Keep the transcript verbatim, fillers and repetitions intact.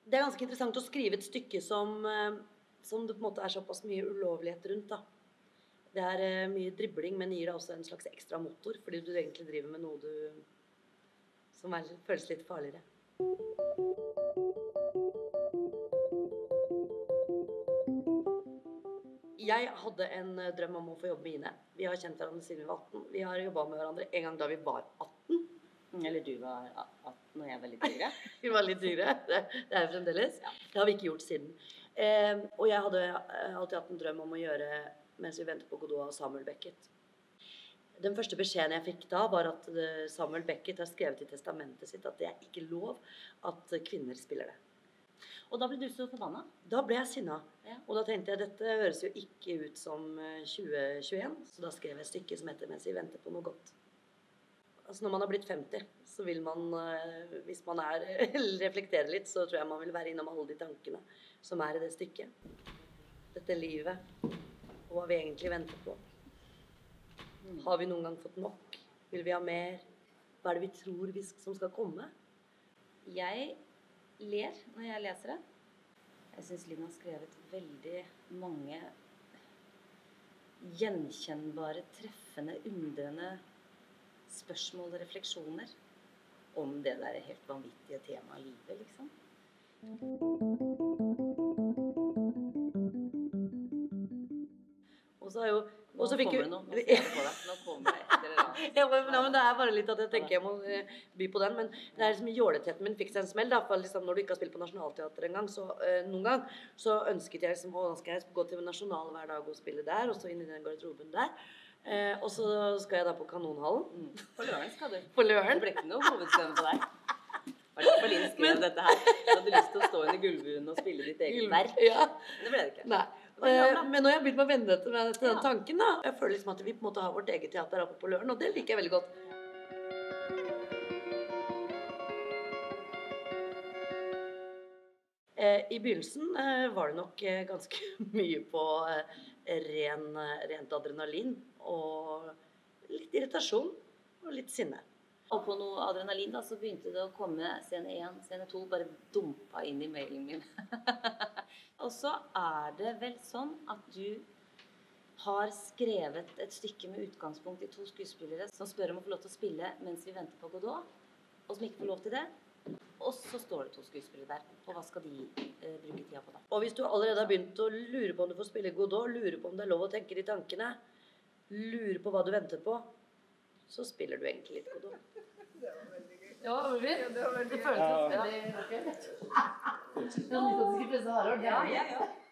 Det er ganske interessant å skrive et stykke som, som det på en måte er såpass mye ulovlighet rundt da. Det er mye dribling, men gir deg også en slags ekstra motor, fordi du egentlig driver med noe du, som er, føles litt farligere. Jeg hadde en drøm om å få jobbe med Ine. Vi har kjent hverandre siden vi var atten. Vi har jobbet med hverandre en gang da vi var atten. Eller du var atten og jeg var litt yngre. Vi var litt yngre, det, det er jo fremdeles. Ja. Det har vi ikke gjort siden. Eh, og jeg hadde alltid hatt en drøm om å gjøre Mens vi venter på Godot av Samuel Beckett. Den første beskjeden jeg fikk da var at Samuel Beckett har skrevet i testamentet sitt at det er ikke lov at kvinner spiller det. Og da ble du så forbannet? Da ble jeg sinnet. Ja. Og da tenkte jeg, dette høres jo ikke ut som tjue tjueen, så da skrev jeg et stykke som heter Mens vi venter på noe godt. Altså når man har blitt femti, så vil man, hvis man er, reflekterer litt, så tror jeg man vil være innom alle de tankene som er i det stykket. Dette livet, og hva vi egentlig venter på. Har vi noen gang fått nok? Vil vi ha mer? Hva er det vi tror vi som skal komme? Jeg ler når jeg leser det. Jeg synes Linn har skrevet veldig mange gjenkjennbare, treffende, undrende spørsmål og refleksjoner om det der helt vanvittige temaet livet, liksom. Og så er jo... Nå kommer det noe, nå ser jeg på deg. Nå kommer det etter eller annet. Ja, men, ja, men det er bare litt at jeg tenker jeg må uh, by på den, men det er liksom jåletheten min fikk seg en smell, da, for liksom, når du ikke har spilt på Nationalteatret en gang, så uh, noen gang, så ønsket jeg liksom, å, da skal jeg gå til National hver dag og spille der, og så inn i den garderoben der. Uh, og så skal jeg da på Kanonhallen. Mm. På Løren skal du. På Løren. Det ble ikke noe hovedstemme på deg. Var det for Linn skrev dette her? Du hadde lyst til å stå under gullbuen og spille ditt eget verk. Ja. Det ble det ikke. Nei. Uh, men nå har jeg begynt med å vende til den ja. tanken da. Jeg føler liksom at vi på en måte har vårt eget teater oppe på Løren, og det liker jeg veldig godt. Uh, I begynnelsen uh, var det nok uh, ganske mye på uh, ren, uh, rent adrenalin, og litt irritasjon, og litt sinne. Og på noe adrenalin da, så begynte det å komme scene én, scene to, bare dumpa inn i mailen min. Og så er det vel sånn at du har skrevet et stykke med utgangspunkt i to skuespillere som spør om å få lov til å spille mens vi venter på Godot, og som ikke får lov til det. Og så står det to skuespillere der, og hva skal de eh, bruke tida på da? Og hvis du allerede har begynt å lure på om du får spille Godot, lure på om det er lov å tenke de tankene, lure på hva du venter på, så spiller du egentlig litt Godot. Det var veldig gøy. Ja, veldig. Ja, det var veldig Det føles veldig ok. Det er litt at du skulle presse Harald. Ja, ja, ja.